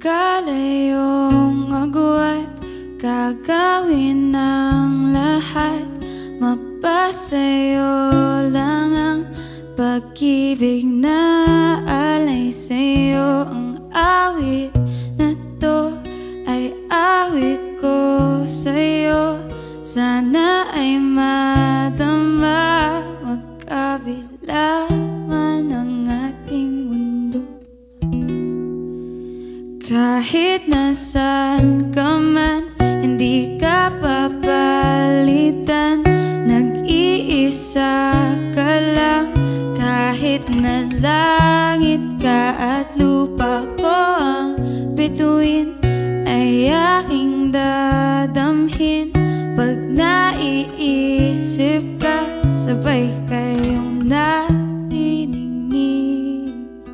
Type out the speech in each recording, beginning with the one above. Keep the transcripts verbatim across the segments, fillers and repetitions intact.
Magkalayong agwat, gagawin ng lahat. Mapasayo lang ang pag-ibig na alay sa'yo. Ang awit na to ay awit ko sa'yo. Sana ay madama, magkabila man ang ating mundo. Kahit nasaan ka man, hindi ka papalitan. Nag-iisa ka lang, kahit na langit ka at lupa ko ang bituin, ay aking dadamhin. Pag naiisip ka, sabay kayong naniningning.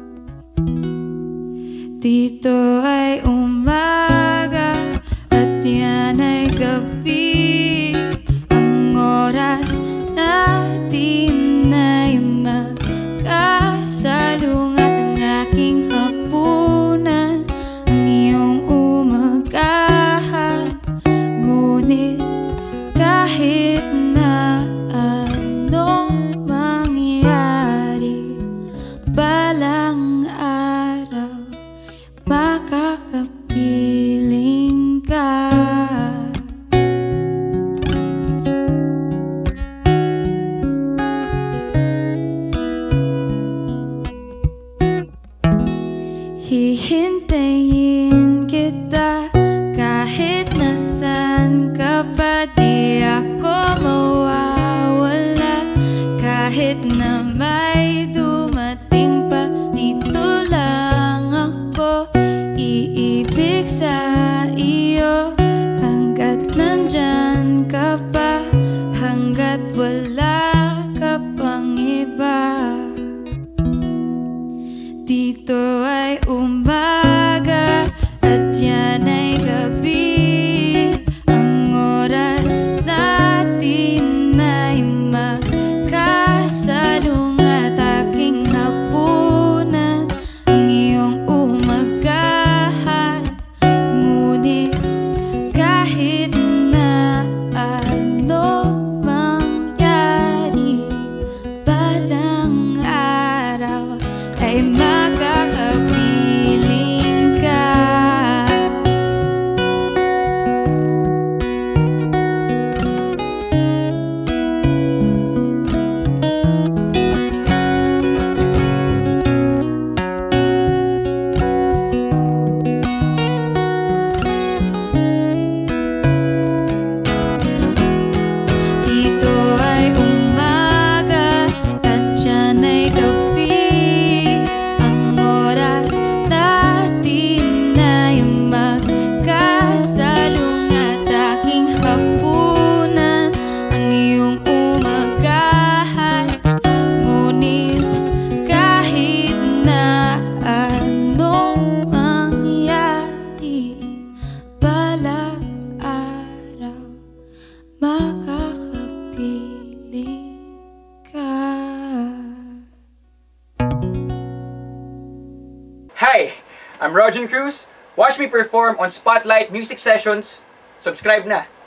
Dito ay umaga at yan ay gabi. Ang oras natin ay magkasalungat. Ang aking hapunan, ang iyong umagahan. Ngunit kahit na anong mangyari, balang araw makakapiling ka. Hihintayin kita kahit nasan ka pa. Di ako mawawala kahit na may dumating pa. Dito lang ako iibig sa iyo, hanggat nandyan ka pa, hanggat wala ka pang iba. Dito ay umaga at yan ay gabi. Ang oras natin ay magkasalungat. Aking hapunan, ang iyong umagahan. Ngunit kahit na ano mangyari, balang araw ay makakapiling ka. Dito ay umaga at yan ay gabi. Ang oras natin ay magkasalungat. Aking hapunan, ang iyong umagahan. Ngunit kahit na anong mangyari, balang araw makakapiling ka. Hi, I'm Roger Cruz. Watch me perform on Spotlight Music Sessions. Subscribe na.